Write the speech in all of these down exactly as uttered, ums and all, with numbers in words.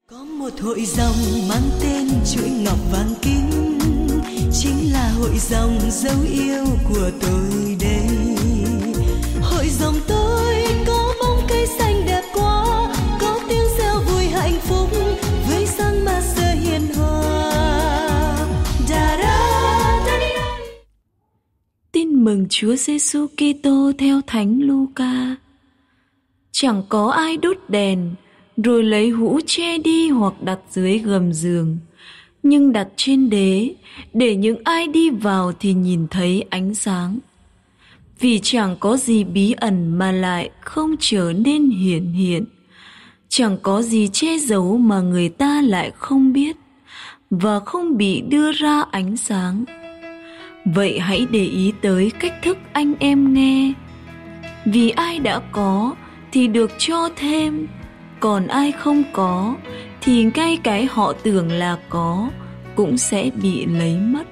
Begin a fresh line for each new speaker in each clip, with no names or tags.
Có một hội dòng mang tên chuỗi ngọc vàng kính, chính là hội dòng dấu yêu của tôi đây. Hội dòng tôi có bóng cây xanh đẹp quá, có tiếng reo vui hạnh phúc với sáng ma sơ hiền hòa. Da da da da.
Tin mừng Chúa Giêsu Kitô theo Thánh Luca. Chẳng có ai đốt đèn rồi lấy hũ che đi hoặc đặt dưới gầm giường, nhưng đặt trên đế, để những ai đi vào thì nhìn thấy ánh sáng. Vì chẳng có gì bí ẩn mà lại không trở nên hiển hiện, chẳng có gì che giấu mà người ta lại không biết và không bị đưa ra ánh sáng. Vậy hãy để ý tới cách thức anh em nghe. Vì ai đã có thì được cho thêm, còn ai không có thì ngay cái họ tưởng là có cũng sẽ bị lấy mất.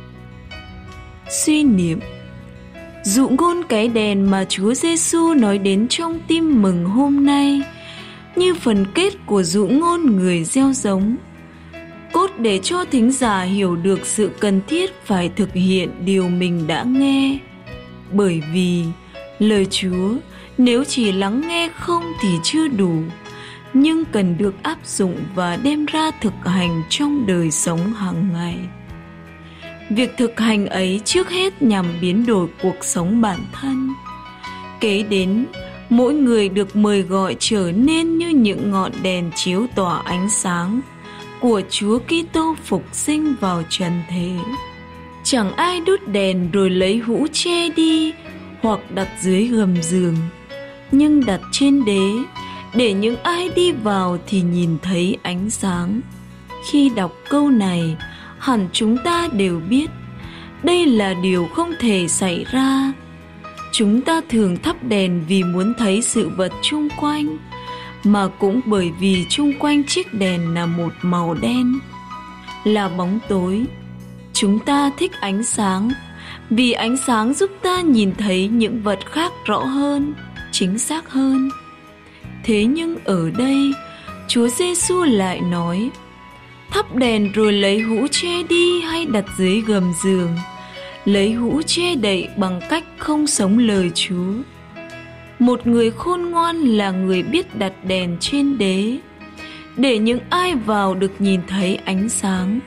Suy niệm. Dụ ngôn cái đèn mà Chúa Giêsu nói đến trong Tin mừng hôm nay như phần kết của dụ ngôn người gieo giống, cốt để cho thính giả hiểu được sự cần thiết phải thực hiện điều mình đã nghe. Bởi vì lời Chúa nếu chỉ lắng nghe không thì chưa đủ, nhưng cần được áp dụng và đem ra thực hành trong đời sống hàng ngày. Việc thực hành ấy trước hết nhằm biến đổi cuộc sống bản thân. Kế đến, mỗi người được mời gọi trở nên như những ngọn đèn chiếu tỏa ánh sáng của Chúa Kitô phục sinh vào trần thế. Chẳng ai đốt đèn rồi lấy hũ che đi hoặc đặt dưới gầm giường, nhưng đặt trên đế, để những ai đi vào thì nhìn thấy ánh sáng. Khi đọc câu này, hẳn chúng ta đều biết đây là điều không thể xảy ra. Chúng ta thường thắp đèn vì muốn thấy sự vật chung quanh, mà cũng bởi vì chung quanh chiếc đèn là một màu đen, là bóng tối. Chúng ta thích ánh sáng vì ánh sáng giúp ta nhìn thấy những vật khác rõ hơn, chính xác hơn. Thế nhưng ở đây, Chúa Giêsu lại nói, thắp đèn rồi lấy hũ che đi hay đặt dưới gầm giường, lấy hũ che đậy bằng cách không sống lời Chúa. Một người khôn ngoan là người biết đặt đèn trên đế, để những ai vào được nhìn thấy ánh sáng.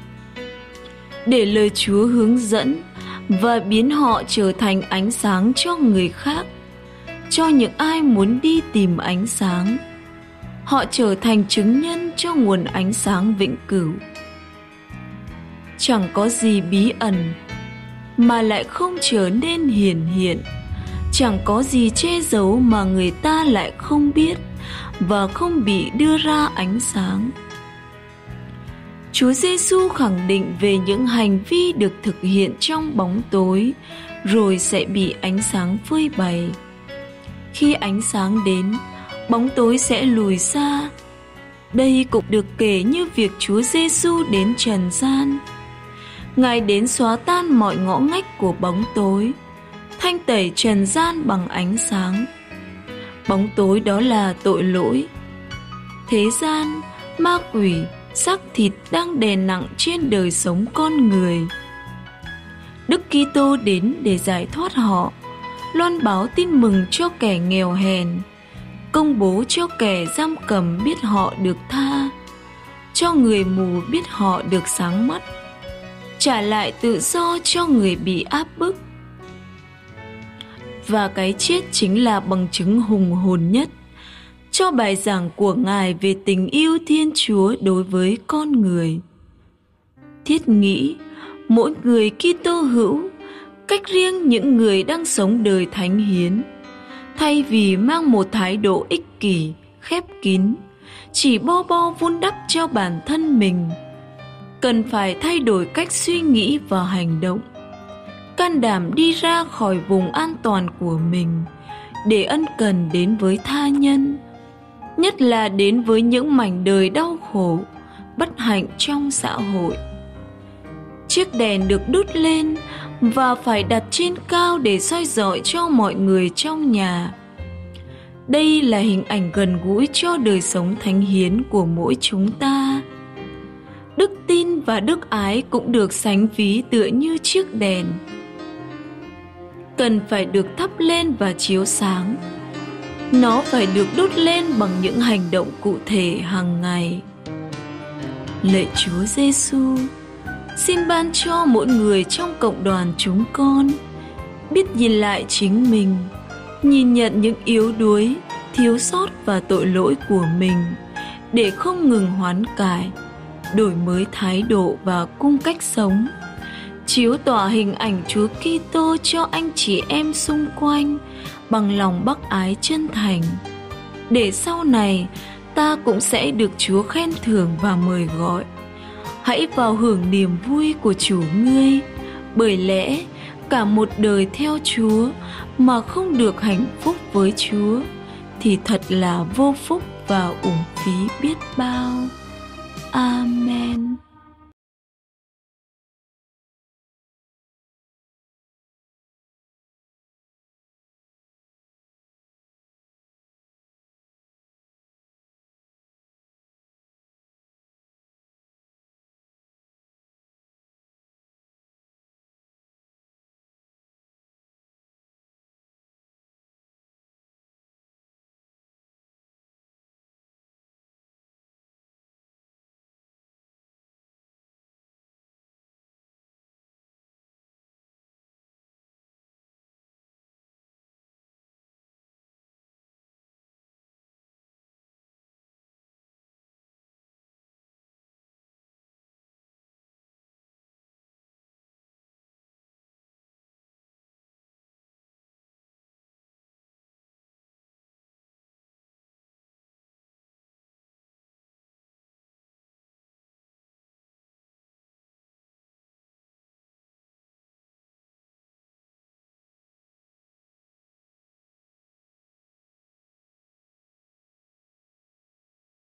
Để lời Chúa hướng dẫn và biến họ trở thành ánh sáng cho người khác, cho những ai muốn đi tìm ánh sáng. Họ trở thành chứng nhân cho nguồn ánh sáng vĩnh cửu. Chẳng có gì bí ẩn mà lại không trở nên hiển hiện, chẳng có gì che giấu mà người ta lại không biết và không bị đưa ra ánh sáng. Chúa Giêsu khẳng định về những hành vi được thực hiện trong bóng tối rồi sẽ bị ánh sáng phơi bày. Khi ánh sáng đến, bóng tối sẽ lùi xa. Đây cũng được kể như việc Chúa Giêsu đến trần gian. Ngài đến xóa tan mọi ngõ ngách của bóng tối, thanh tẩy trần gian bằng ánh sáng. Bóng tối đó là tội lỗi. Thế gian, ma quỷ, xác thịt đang đè nặng trên đời sống con người. Đức Kitô đến để giải thoát họ, loan báo tin mừng cho kẻ nghèo hèn, công bố cho kẻ giam cầm biết họ được tha, cho người mù biết họ được sáng mắt, trả lại tự do cho người bị áp bức. Và cái chết chính là bằng chứng hùng hồn nhất cho bài giảng của Ngài về tình yêu Thiên Chúa đối với con người. Thiết nghĩ, mỗi người Kitô hữu, cách riêng những người đang sống đời thánh hiến, thay vì mang một thái độ ích kỷ, khép kín, chỉ bo bo vun đắp cho bản thân mình, cần phải thay đổi cách suy nghĩ và hành động, can đảm đi ra khỏi vùng an toàn của mình để ân cần đến với tha nhân, nhất là đến với những mảnh đời đau khổ, bất hạnh trong xã hội. Chiếc đèn được đốt lên và phải đặt trên cao để soi rọi cho mọi người trong nhà. Đây là hình ảnh gần gũi cho đời sống thánh hiến của mỗi chúng ta. Đức tin và đức ái cũng được sánh ví tựa như chiếc đèn, cần phải được thắp lên và chiếu sáng. Nó phải được đốt lên bằng những hành động cụ thể hàng ngày. Lạy Chúa Giêsu, xin ban cho mỗi người trong cộng đoàn chúng con biết nhìn lại chính mình, nhìn nhận những yếu đuối, thiếu sót và tội lỗi của mình, để không ngừng hoán cải, đổi mới thái độ và cung cách sống, chiếu tỏa hình ảnh Chúa Kitô cho anh chị em xung quanh bằng lòng bác ái chân thành, để sau này ta cũng sẽ được Chúa khen thưởng và mời gọi. Hãy vào hưởng niềm vui của chủ ngươi, bởi lẽ cả một đời theo Chúa mà không được hạnh phúc với Chúa thì thật là vô phúc và uổng phí biết bao. Amen.